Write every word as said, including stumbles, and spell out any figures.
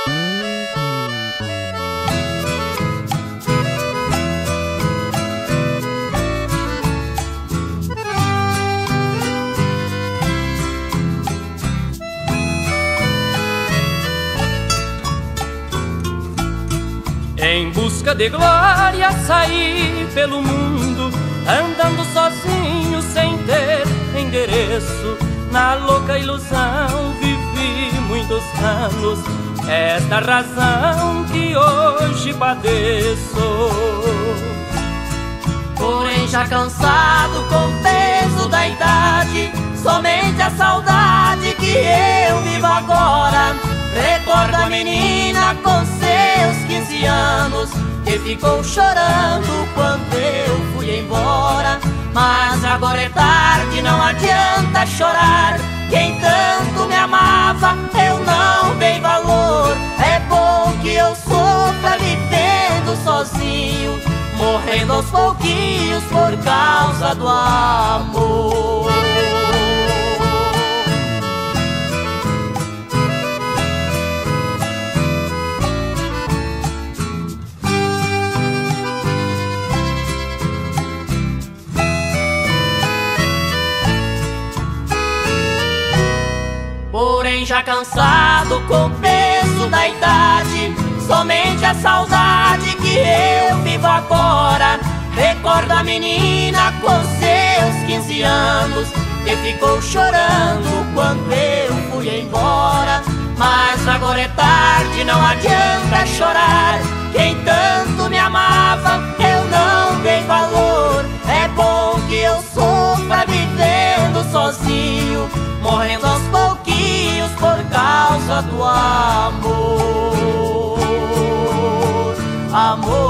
Em busca de glória saí pelo mundo, andando sozinho sem ter endereço. Na louca ilusão vivi muitos anos, esta razão que hoje padeço. Porém já cansado com o peso da idade, somente a saudade que eu vivo agora. Recordo a menina com seus quinze anos, que ficou chorando quando eu fui embora. Mas agora é tarde, não adianta chorar. Quem tanto me amava, eu não dei valor. É bom que eu sofra vivendo sozinho, morrendo aos pouquinhos por causa do amor. Porém já cansado com o peso da idade, somente a saudade que eu vivo agora. Recordo a menina com seus quinze anos, que ficou chorando quando eu fui embora. Mas agora é tarde, não adianta chorar. Quem tanto me amava, eu não dei valor. É bom que eu sofra vivendo sozinho, morrendo aos pouquinhos por causa do amor. Amor.